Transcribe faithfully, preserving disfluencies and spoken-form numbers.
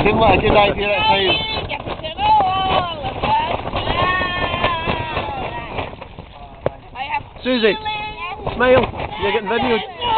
Then what did I do that for you? Susie, smile, you're getting videoed.